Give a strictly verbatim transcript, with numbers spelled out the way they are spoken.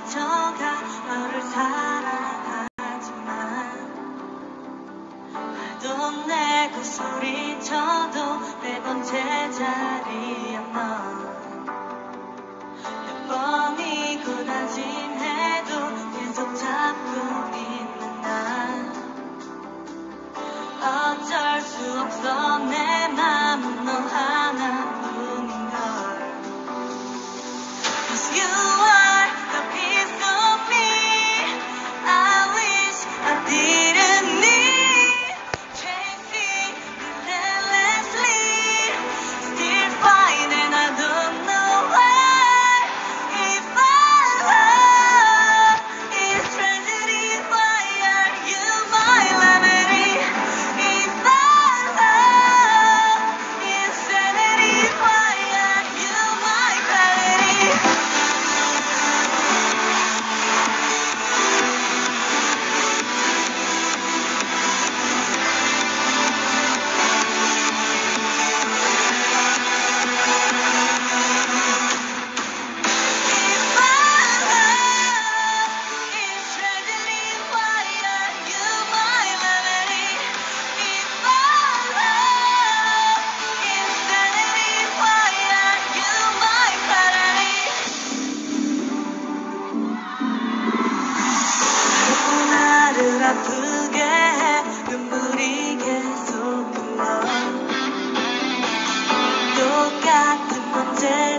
미쳐가 너를 사랑하지만 화도 내고 소리쳐도 매번 제자리야 넌 몇 번이고 다짐해도 계속 잡고 있는 난 어쩔 수 없어 내 맘은 너 하나뿐인걸. Cause you are the piece of me I wish I didn't need. Chasing relentlessly, still fight and I don't know why. If our love is tragedy, why are you my remedy? If our love is sanity, why are you my clarity? If our love is tragedy, why are you my remedy? If our love is sanity, why are you my clarity? 나를 아프게 해 눈물이 계속 흘러 똑같은 문제